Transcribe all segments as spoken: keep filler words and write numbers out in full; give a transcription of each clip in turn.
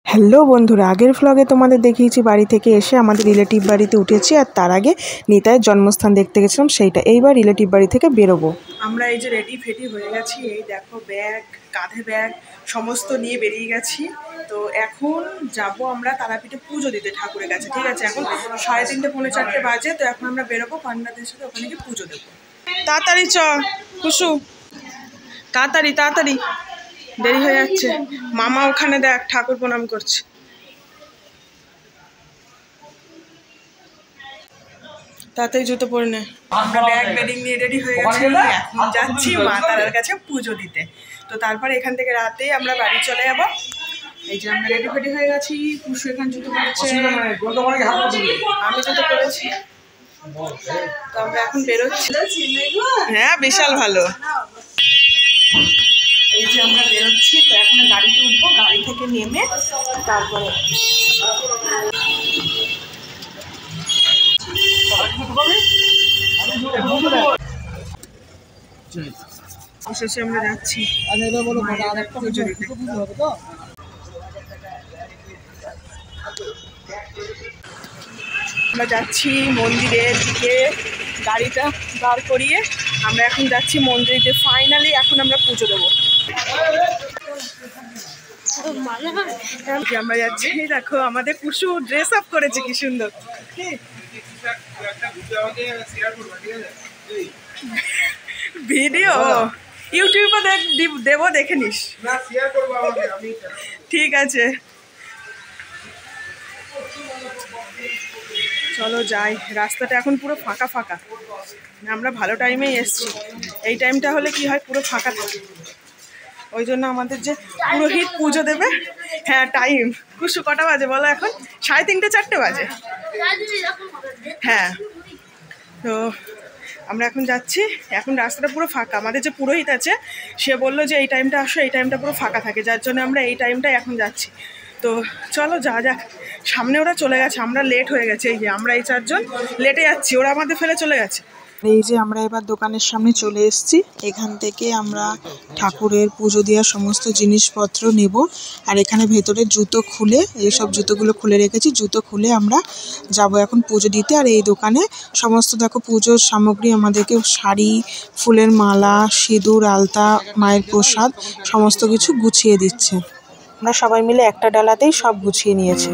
Hello বন্ধুরা, আগের ভ্লগে তোমাদের দেখিয়েছি বাড়ি থেকে এসে আমাদের রিলেটিভ বাড়িতে উঠেছি, আর তার আগে নিতাইয়ের জন্মস্থান দেখতে গেছিলাম। সেইটা এইবার রিলেটিভ বাড়ি থেকে বেরোবো। আমরা এই যে রেডি ফেডি হয়ে গেছি, এই দেখো ব্যাগ, কাঁধে ব্যাগ সমস্ত নিয়ে বেরিয়ে গেছি। তো এখন যাব আমরা তারাপীঠে পুজো দিতে ঠাকুরের কাছে। ঠিক আছে, এখন সাড়ে তিনটে পৌনে চারটে বাজে। তো এখন আমরা বেরোবো পান্ডাদের সাথে, ওখানে গিয়ে পুজো দেবো। তাড়াতাড়ি চ কুসু, তাড়াতাড়ি তাড়াতাড়ি, দেরি হয়ে যাচ্ছে। মামা ওখানে দেখ ঠাকুর প্রণাম করছে। তাড়াতাড়ি জুতো পরে নে। আমরা ব্যাগ বেডিং নিয়ে রেডি হয়ে গেছি, এখন যাচ্ছি মা তারার কাছে পুজো দিতে। তো তারপরে এখান থেকে রাতে আমরা বাড়ি চলে যাবো। এই যে আমরা রেডি ফেডি হয়ে গেছি, কুসু এখানে জুতো পরেছে, আমি জুতো পরেছি। তো আমরা এখন বেরোচ্ছি। হ্যাঁ বিশাল ভালো। এই যে আমরা বেরোচ্ছি, তো এখন গাড়িতে উঠবো, গাড়ি থেকে নেমে তারপরে শেষে আমরা যাচ্ছি পুজো দিতে। আমরা যাচ্ছি মন্দিরের দিকে, গাড়িটা দাঁড় করিয়ে আমরা এখন যাচ্ছি মন্দিরেতে। ফাইনালি এখন আমরা পুজো দেবো। আমরা যাচ্ছি, দেখো আমাদের কুসু ড্রেস আপ করেছে কি সুন্দর। ভিডিও ইউটিউবে দেখ দেবো, দেখে নিস। ঠিক আছে চলো যাই। রাস্তাটা এখন পুরো ফাঁকা ফাঁকা, আমরা ভালো টাইমেই এসছি। এই টাইমটা হলে কি হয়, পুরো ফাঁকা থাকে। ওই জন্য আমাদের যে পুরোহিত পুজো দেবে, হ্যাঁ টাইম কুসু কটা বাজে বলো? এখন সাড়ে তিনটে চারটে বাজে। হ্যাঁ, তো আমরা এখন যাচ্ছি। এখন রাস্তাটা পুরো ফাঁকা। আমাদের যে পুরোহিত আছে সে বললো যে এই টাইমটা আসো, এই টাইমটা পুরো ফাঁকা থাকে, যার জন্য আমরা এই টাইমটাই এখন যাচ্ছি। তো চলো যা যাক। সামনে ওরা চলে গেছে, আমরা লেট হয়ে গেছে। এই যে আমরা এই চারজন লেটে যাচ্ছি, ওরা আমাদের ফেলে চলে গেছে। এই যে আমরা এবার দোকানের সামনে চলে এসেছি। এখান থেকে আমরা ঠাকুরের পুজো দেওয়ার সমস্ত জিনিসপত্র নেব। আর এখানে ভেতরে জুতো খুলে, এইসব জুতোগুলো খুলে রেখেছি, জুতো খুলে আমরা যাব এখন পুজো দিতে। আর এই দোকানে সমস্ত দেখো পুজোর সামগ্রী, আমাদেরকে শাড়ি, ফুলের মালা, সিঁদুর, আলতা, মায়ের প্রসাদ সমস্ত কিছু গুছিয়ে দিচ্ছে। আমরা সবাই মিলে একটা ডালাতেই সব গুছিয়ে নিয়েছি।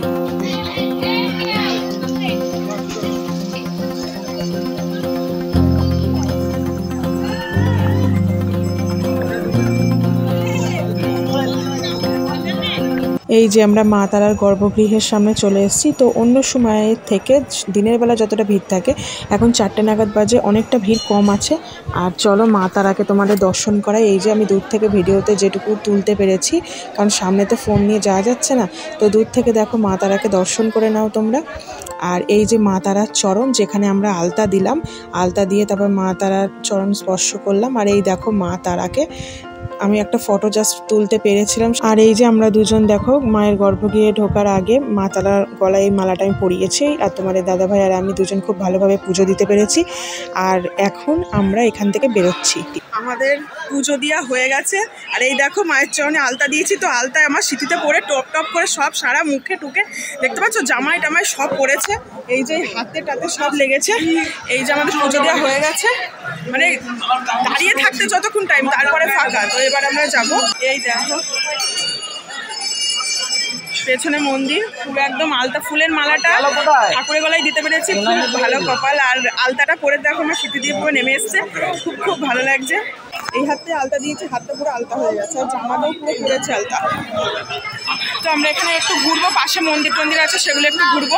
এই যে আমরা মা তারার গর্ভগৃহের সামনে চলে এসেছি। তো অন্য সময়ের থেকে দিনের বেলা যতটা ভিড় থাকে, এখন চারটে নাগাদ বাজে, অনেকটা ভিড় কম আছে। আর চলো মা তারাকে তোমাদের দর্শন করাই। এই যে আমি দূর থেকে ভিডিওতে যেটুকু তুলতে পেরেছি, কারণ সামনে তো ফোন নিয়ে যাওয়া যাচ্ছে না, তো দূর থেকে দেখো মা তারাকে দর্শন করে নাও তোমরা। আর এই যে মা তারার চরণ, যেখানে আমরা আলতা দিলাম, আলতা দিয়ে তারপর মা তারার চরণ স্পর্শ করলাম। আর এই দেখো মা তারাকে আমি একটা ফটো জাস্ট তুলতে পেরেছিলাম। আর এই যে আমরা দুজন দেখো মায়ের গর্ভগৃহে ঢোকার আগে মা তারার গলায় এই মালাটা আমি পরিয়েছি। আর তোমাদের দাদাভাই আর আমি দুজন খুব ভালোভাবে পুজো দিতে পেরেছি। আর এখন আমরা এখান থেকে বেরোচ্ছি। আমাদের পুজো দেওয়া হয়ে গেছে। আর এই দেখো মায়ের চরণে আলতা দিয়েছি। তো আলতায় আমার সিঁথিতে পরে টপ টপ করে সব সারা মুখে টুকে, দেখতে পাচ্ছ জামাই টামাই সব পড়েছে। এই যে হাতে টাতে সব লেগেছে। এই যে আমাদের পুজো দেওয়া হয়ে গেছে, মানে দাঁড়িয়ে থাকতে যতক্ষণ টাইম, তারপরে ফাঁকা। তো এবার আমরা যাব। এই দেখো পেছনে মন্দির, পুরো একদম আলতা, ফুলের মালাটা ঠাকুরের গলায় দিতে পেরেছি, খুব ভালো কপাল। আর আলতাটা পরে দেখো আমার সিঁথি দিয়ে পুরো নেমে এসছে, খুব খুব ভালো লাগছে। এই হাতে আলতা দিয়েছি, হাতটা পুরো আলতা হয়ে গেছে, আর জামাটাও পুরো পড়েছে আলতা। তো আমরা এখানে একটু ঘুরবো, পাশে মন্দির টন্দির আছে, সেগুলো একটু ঘুরবো।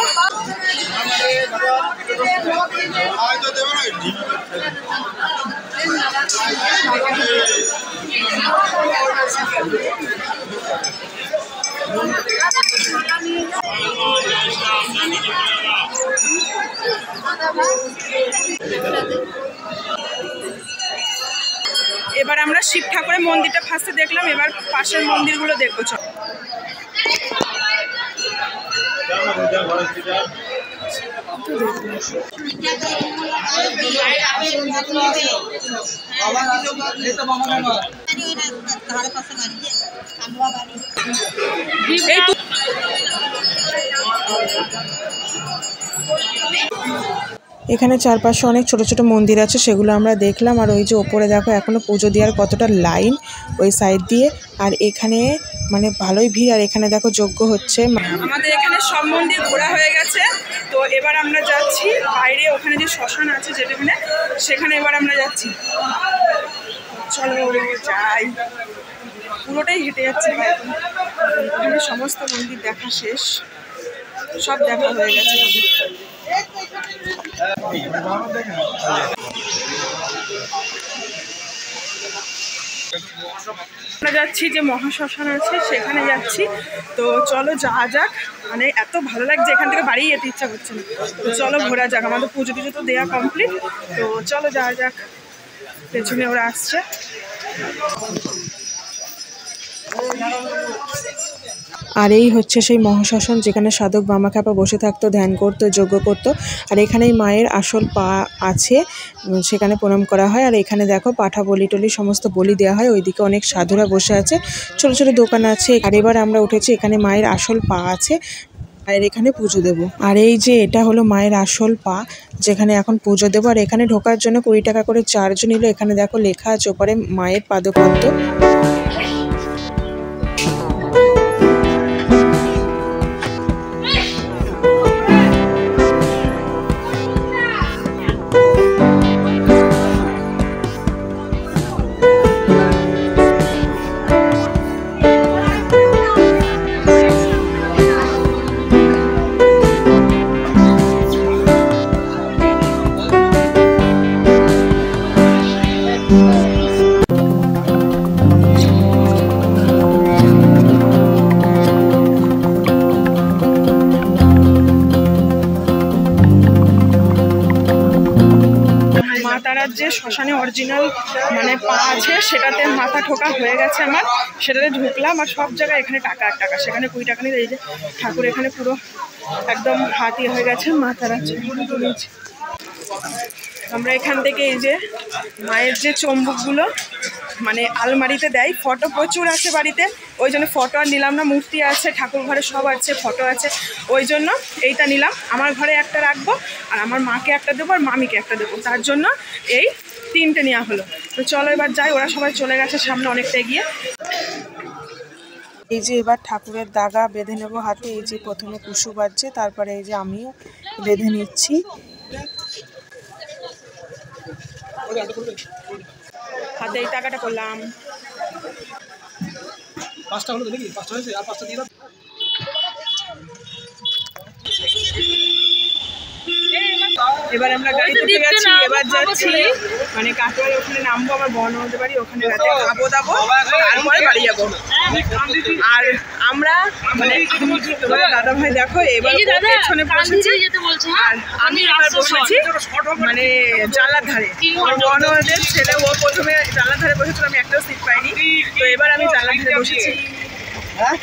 এবার আমরা শিব ঠাকুরের মন্দিরটা ফার্স্টে দেখলাম, এবার পাশের মন্দিরগুলো দেখবো। চল এখানে চারপাশে অনেক ছোট ছোট মন্দির আছে, সেগুলো আমরা দেখলাম। আর ওই যে ওপরে দেখো এখনো পুজো দেওয়ার কতটা লাইন ওই সাইড দিয়ে। আর এখানে মানে ভালোই ভিড়। আর এখানে দেখো যজ্ঞ হচ্ছে। আমাদের এখানে সব মন্দির ঘোরা হয়ে গেছে, তো এবার আমরা যাচ্ছি বাইরে, ওখানে যে শ্মশান আছে যেখানে, সেখানে এবার আমরা যাচ্ছি। চলো যাই, পুরোটাই হেঁটে যাচ্ছি। এখানে সমস্ত মন্দির দেখা শেষ, সব দেখা হয়ে গেছে। আমরা যাচ্ছি যে মহাশ্মশান আছে সেখানে যাচ্ছি, তো চলো যাওয়া যাক। মানে এত ভালো লাগছে, এখান থেকে বাড়ি যেতে ইচ্ছা করছে না, তো চলো ঘোরা যাক। আমাদের পুজো টুজো তো দেওয়া কমপ্লিট, তো চলো যাওয়া যাক। পেছনে ওরা আসছে। আর এই হচ্ছে সেই মহাশ্মশান যেখানে সাধক বামাখ্যাপা বসে থাকতো, ধ্যান করতো, যজ্ঞ করতো। আর এখানেই মায়ের আসল পা আছে, সেখানে প্রণাম করা হয়। আর এখানে দেখো পাঠা বলি টলি সমস্ত বলি দেওয়া হয়। ওইদিকে অনেক সাধুরা বসে আছে, ছোট ছোট দোকান আছে। আর এবার আমরা উঠেছি, এখানে মায়ের আসল পা আছে, মায়ের এখানে পুজো দেবো। আর এই যে এটা হলো মায়ের আসল পা, যেখানে এখন পুজো দেবো। আর এখানে ঢোকার জন্য কুড়ি টাকা করে চার্জ নিল। এখানে দেখো লেখা আছে ওপরে মায়ের পাদপদ্ম। তারার যে শ্মশানে অরিজিনাল মানে পা আছে সেটাতে মাথা ঠোকা হয়ে গেছে আমার, সেটাতে ঢুকলাম। আর সব জায়গায় এখানে টাকা আর টাকা, সেখানে কুড়ি টাকা নিয়ে। এই যে ঠাকুর এখানে পুরো একদম হাতি হয়ে গেছে, মাথার তুলেছি। আমরা এখান থেকে এই যে মায়ের যে চম্বুকগুলো মানে আলমারিতে দেয়, ফটো প্রচুর আছে বাড়িতে, ওই জন্য ফটো আর নিলাম না। মূর্তি আছে, ঠাকুর ঘরে সব আছে, ফটো আছে, ওই জন্য এইটা নিলাম। আমার ঘরে একটা রাখবো, আর আমার মাকে একটা দেবো, আর মামিকে একটা দেবো, তার জন্য এই তিনটে নেওয়া হলো। তো চলো এবার যাই, ওরা সবাই চলে গেছে সামনে অনেকটা এগিয়ে। এই যে এবার ঠাকুরের দাগা বেঁধে নেবো হাতে। এই যে প্রথমে কুশু বাজছে, তারপরে এই যে আমিও বেঁধে নিচ্ছি। হাতে এই টাকাটা করলাম। পাঁচটা হলো নাকি? পাঁচটা হয়েছে, আর পাঁচটা দিয়ে দাও। এবার আমরা গাড়িতে উঠে গেছি, এবার যাচ্ছি মানে কাটোয়ার ওখানে নামবো, আমার বর্ণদের বাড়ি, ওখানে রাতে খাবো দাবো, তারপরে বাড়ি যাবো। আর আমরা মানে তোমাদের দাদা ভাই দেখো এবার পেছনে বসেছি, আর আমি এবার বসেছি মানে জানলার ধারে। বর্ণদের ছেলে ও প্রথমে জানলার ধারে বসেছিল, আমি একটাও সিট পাইনি, তো এবার আমি জানলার ধারে বসেছি। হ্যাঁ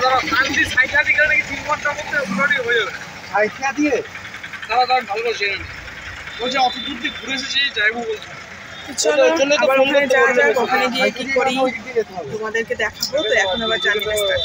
ওখানে গিয়ে কি করি তোমাদেরকে দেখাবো। তো এখন আবার জানি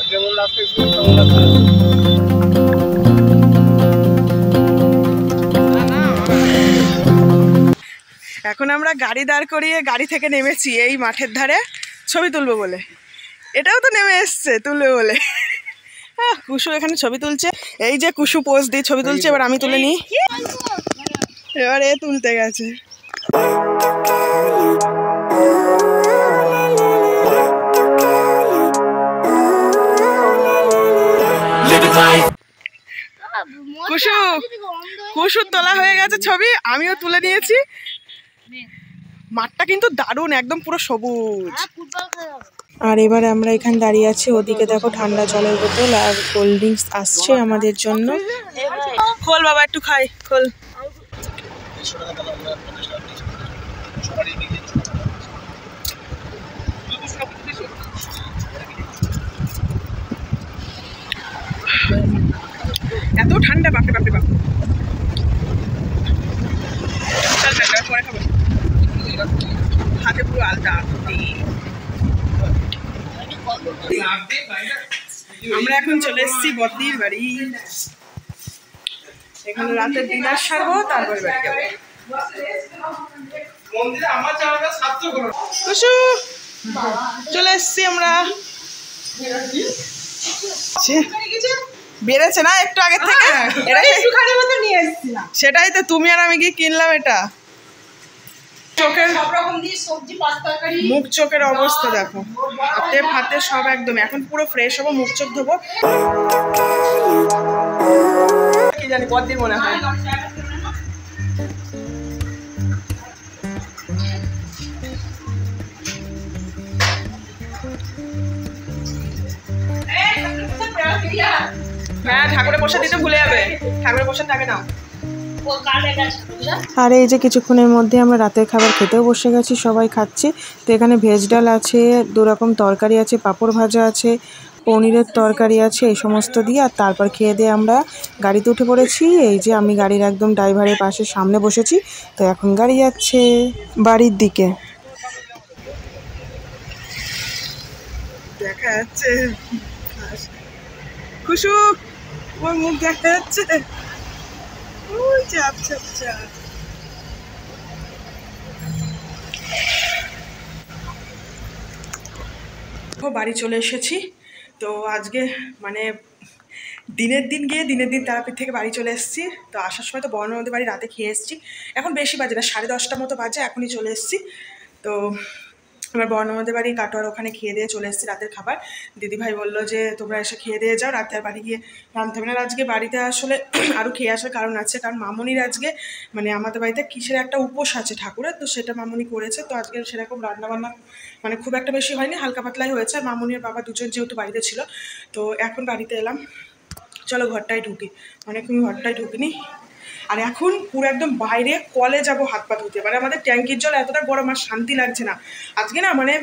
এখন আমরা গাড়ি দাঁড় করিয়ে গাড়ি থেকে নেমেছি এই মাঠের ধারে ছবি তুলবো বলে। এটাও তো নেমে এসছে তুলবে বলে। হ্যাঁ কুশু এখানে ছবি তুলছে, এই যে কুশু পোজ দিয়ে ছবি তুলছে, এবার আমি তুলে নিই। এবার এ তুলতে গেছে। কুশু কুশুর তোলা হয়ে গেছে ছবি, আমিও তুলে নিয়েছি। মাঠটা কিন্তু দারুণ, একদম পুরো সবুজ। আর এবার আমরা এখানে দাঁড়িয়ে আছি, ওদিকে দেখো ঠান্ডা জলের বোতল আর কোল্ড ড্রিঙ্কস আসছে আমাদের জন্য। খোল বাবা একটু খাই, খোল। এত ঠান্ডা, বাপরে বাপরে বাপ। পরে খাবো, হাতে পুরো আলতা। আমরা এখন চলে এসেছি বদ্দির বাড়ি। এখানে রাতের ডিনার সারবো, তারপরে বাড়ি যাবো। কুসু চলে এসছি আমরা। বেড়েছে না একটু আগের থেকে, সেটাই তো তুমি আর আমি কি কিনলাম এটা। চোখের মুখ চোখের অবস্থা দেখো, হাতে ফাতে সব একদম। এখন পুরো ফ্রেশ হবো, মুখ চোখ ধোবো। কি জানি কতদিন মনে হয়। হ্যাঁ ঠাকুরের প্রসাদ দিতে ভুলে যাবে, ঠাকুরের প্রসাদ থাকে না। আর এই যে কিছুক্ষণের মধ্যে আমরা রাতের খাবার খেতেও বসে গেছি, সবাই খাচ্ছি। তো এখানে ভেজ ডাল আছে, দু রকম তরকারি আছে, পাঁপড় ভাজা আছে, পনিরের তরকারি আছে, এই সমস্ত দিয়ে। আর তারপর খেয়ে দিয়ে আমরা গাড়িতে উঠে পড়েছি। এই যে আমি গাড়ির একদম ড্রাইভারের পাশে সামনে বসেছি। তো এখন গাড়ি যাচ্ছে বাড়ির দিকে। দেখা যাচ্ছে খুশু, ওর মুখ দেখা যাচ্ছে। আচ্ছা আচ্ছা বাড়ি চলে এসেছি। তো আজকে মানে দিনের দিন গিয়ে দিনের দিন তারাপীঠ থেকে বাড়ি চলে এসেছি। তো আসার সময় তো বর্ণমদের বাড়ি রাতে খেয়ে এসেছি। এখন বেশি বাজে না, সাড়ে দশটার মতো বাজে, এখনই চলে এসেছি। তো আমার বর্ণমদের বাড়ি কাটোয়ার ওখানে খেয়ে দিয়ে চলে এসেছি রাতের খাবার। দিদিভাই বললো যে তোমরা এসে খেয়ে দিয়ে যাও, রাতে আর বাড়ি গিয়ে রাঁধতে হবে না। আজকে বাড়িতে আসলে আরও খেয়ে আসার কারণ আছে, কারণ মামনির আজকে মানে আমাদের বাড়িতে কিসের একটা উপোস আছে ঠাকুরের, তো সেটা মামনি করেছে। তো আজকে সেরকম রান্নাবান্না মানে খুব একটা বেশি হয়নি, হালকা পাতলাই হয়েছে। আর মামনির বাবা দুজন যেহেতু বাড়িতে ছিল, তো এখন বাড়িতে এলাম। চলো ঘরটায় ঢুকি, অনেকক্ষণ ঘরটায় ঢুকিনি। আর এখন পুরো একদম বাইরে কলে যাব হাত পা ধুতে। মানে আমাদের ট্যাঙ্কির জল এতটা গরম, আর শান্তি লাগছে না আজকে না। মানে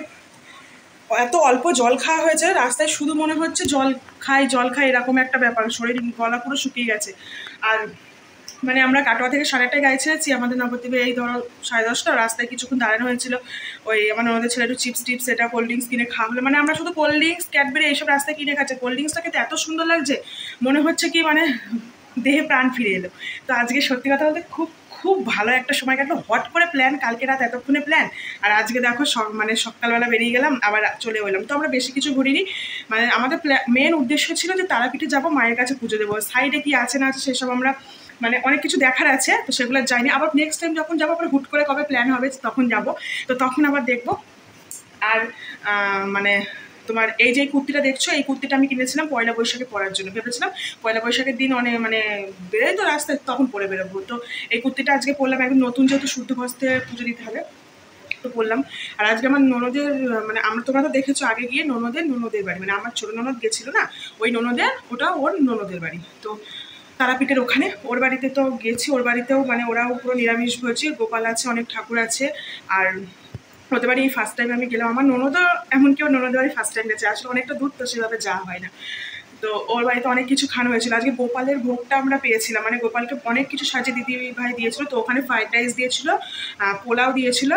এত অল্প জল খাওয়া হয়েছে, রাস্তায় শুধু মনে হচ্ছে জল খাই জল খাই এরকম একটা ব্যাপার। শরীর গলা পুরো শুকিয়ে গেছে। আর মানে আমরা কাটোয়া থেকে সাড়ে আটটায় গাড়ি ছেড়েছি, আমাদের নবদ্বীপে এই ধরো সাড়ে দশটা। রাস্তায় কিছুক্ষণ দাঁড়ানো হয়েছিল, ওই আমার আমাদের ছেলে একটু চিপস টিপস এটা কোল্ড ড্রিঙ্কস কিনে খাওয়া হলো। মানে আমরা শুধু কোল্ড ড্রিঙ্কস ক্যাডবেরি এইসব রাস্তায় কিনে খাচ্ছি। কোল্ড ড্রিঙ্কসটা খেতে এত সুন্দর লাগছে, মনে হচ্ছে কি মানে দেহে প্রাণ ফিরে এলো। তো আজকে সত্যি কথা বলতে খুব খুব ভালো একটা সময় কাটলো। হট করে প্ল্যান, কালকে রাত এতক্ষণে প্ল্যান, আর আজকে দেখো মানে সকালবেলা বেরিয়ে গেলাম, আবার চলে এলাম। তো আমরা বেশি কিছু ঘুরিনি। মানে আমাদের মেন উদ্দেশ্য ছিল যে তারাপীঠে যাবো, মায়ের কাছে পুজো দেবো। সাইডে কি আছে না আছে সেসব আমরা মানে অনেক কিছু দেখার আছে, তো সেগুলো যাইনি। আবার নেক্সট টাইম যখন যাবো আবার হুট করে কবে প্ল্যান হবে তখন যাব, তো তখন আবার দেখবো। আর মানে তোমার এই যে কুর্তিটা দেখছো, এই কুর্তিটা আমি কিনেছিলাম পয়লা বৈশাখে পরার জন্য। ভেবেছিলাম পয়লা বৈশাখের দিন অনেক মানে বেরোয় তো রাস্তায়, তখন পরে বেরোবো। তো এই কুর্তিটা আজকে পরলাম, একদম নতুন, যেহেতু শুদ্ধ বস্ত্রে পুজো দিতে হবে, তো বললাম। আর আজকে আমার ননদের মানে আমরা তোমরা তো দেখেছো আগে গিয়ে ননদের ননদের বাড়ি, মানে আমার ছোটো ননদ গেছিলো না, ওই ননদের ওটা ওর ননদের বাড়ি। তো তারাপীঠের ওখানে ওর বাড়িতে তো গেছি, ওর বাড়িতেও মানে ওরাও পুরো নিরামিষ ভোজি, গোপাল আছে, অনেক ঠাকুর আছে। আর ওদের বাড়ি এই ফার্স্ট টাইম আমি গেলাম। আমার ননদও এমন কেউ ননদের বাড়ি ফার্স্ট টাইম গেছে, আসলে অনেকটা দূর তো সেভাবে যাওয়া হয় না। তো ওর বাড়িতে অনেক কিছু খাওয়ানো হয়েছিল। আজকে গোপালের ভোগটা আমরা পেয়েছিলাম, মানে গোপালকে অনেক কিছু সাজিয়ে দিদি ভাই দিয়েছিল। তো ওখানে ফ্রাইড রাইস দিয়েছিল, পোলাও দিয়েছিল,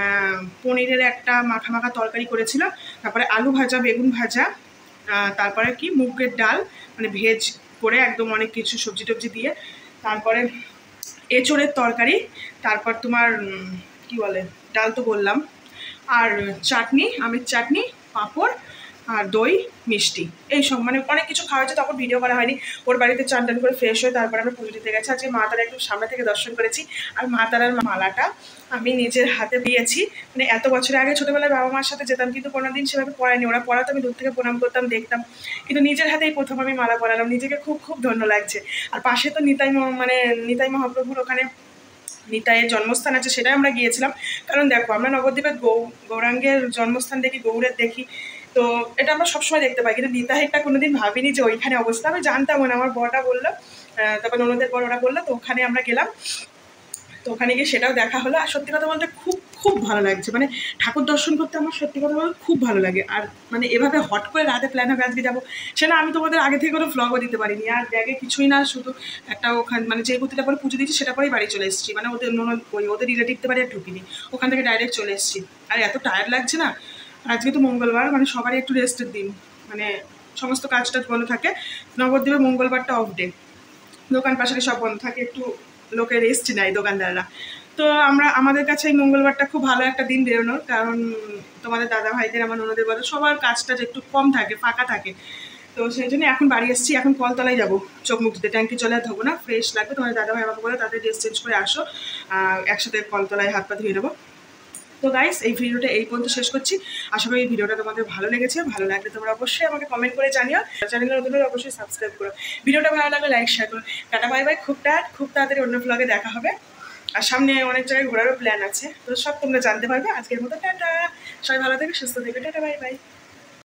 পনিরের একটা মাখা মাখা তরকারি করেছিল, তারপরে আলু ভাজা, বেগুন ভাজা, তারপরে কি মুগের ডাল মানে ভেজ করে একদম অনেক কিছু সবজি টবজি দিয়ে, তারপরে এঁচোড়ের তরকারি, তারপর তোমার কি বলে ডাল তো বললাম, আর চাটনি, আমের চাটনি, পাঁপড়, আর দই, মিষ্টি, এই সব মানে অনেক কিছু খাওয়া হয়েছে। তখন ভিডিও করা হয়নি। ওর বাড়িতে চান টান করে ফ্রেশ হয়ে তারপরে আমরা পুজো দিতে গেছি। আজকে মা তারা একটু সামনে থেকে দর্শন করেছি। আর মা তারার মালাটা আমি নিজের হাতে দিয়েছি। মানে এত বছর আগে ছোটোবেলায় বাবা মার সাথে যেতাম, কিন্তু কোনো দিন সেভাবে পড়ায়নি। ওরা পড়াতো, আমি দূর থেকে প্রণাম করতাম, দেখতাম, কিন্তু নিজের হাতেই প্রথম আমি মালা পরালাম। নিজেকে খুব খুব ধন্য লাগছে। আর পাশে তো নিতাই মানে নিতাই মহাপ্রভুর ওখানে নিতাইয়ের জন্মস্থান আছে, সেটাই আমরা গিয়েছিলাম। কারণ দেখো আমরা নবদ্বীপের গৌ গৌরাঙ্গের জন্মস্থান দেখি, গৌরের দেখি, তো এটা আমরা সবসময় দেখতে পাই, কিন্তু নিতাইয়েরটা কোনোদিন ভাবিনি যে ওইখানে অবস্থা। আমি জানতাম না, আমার বড়টা বললো, তারপর ননদের বড় ওরা বললো, তো ওখানে আমরা গেলাম। তো ওখানে গিয়ে সেটাও দেখা হলো। আর সত্যি কথা বলতে খুব খুব ভালো লাগছে, মানে ঠাকুর দর্শন করতে আমার সত্যি কথা বলতে খুব ভালো লাগে। আর মানে এভাবে হট করে রাতে প্ল্যান হবে আজকে যাবো, সেটা আমি তোমাদের আগে থেকে কোনো ভ্লগও দিতে পারিনি। আর ব্যাগে কিছুই না, শুধু একটা ওখানে মানে যে কুর্তিটা পরে পুজো দিয়েছি সেটা পরেই বাড়ি চলে এসেছি। মানে ওদের ননদ ওই ওদের রিলেটিভদের বাড়ি আর ঢুকিনি, ওখান থেকে ডাইরেক্ট চলে এসেছি। আর এত টায়ার্ড লাগছে না। আজকে তো মঙ্গলবার, মানে সবারই একটু রেস্টের দিন, মানে সমস্ত কাজ টাজ বন্ধ থাকে। নবদ্বীপে মঙ্গলবারটা অফ ডে, দোকান পাশারি সব বন্ধ থাকে, একটু লোকের রেস্ট নেয় দোকানদাররা। তো আমরা আমাদের কাছে এই মঙ্গলবারটা খুব ভালো একটা দিন বেরোনোর, কারণ তোমাদের দাদা ভাইদের আমার ননদের বলে সবার কাজটা একটু কম থাকে, ফাঁকা থাকে। তো সেই জন্য এখন বাড়ি এসেছি, এখন কলতলায় যাবো চোখ মুখ দিতে, ট্যাঙ্কি চলে আর ধোবো না, ফ্রেশ লাগবে। তোমাদের দাদা ভাই আমাকে বলে তাদের ড্রেস চেঞ্জ করে আসো, একসাথে কলতলায় হাত পা ধুয়ে দেবো। তো গাইস এই ভিডিওটা এই পর্যন্ত শেষ করছি। আশা করি এই ভিডিওটা তোমাদের ভালো লেগেছে। ভালো লাগলে তোমরা অবশ্যই আমাকে কমেন্ট করে জানিও, চ্যানেলে নতুন হলে অবশ্যই সাবস্ক্রাইব করো, ভিডিওটা ভালো লাগলে লাইক শেয়ার করো। টাটা বাই বাই, খুব টাট খুব তাড়াতাড়ি অন্য ব্লগে দেখা হবে। আর সামনে অনেক জায়গায় ঘোরারও প্ল্যান আছে, তো সব তোমরা জানতে পারবে। আজকের মতো টাটা, সবাই ভালো থেকে সুস্থ থেকে, টাটা বাই বাই।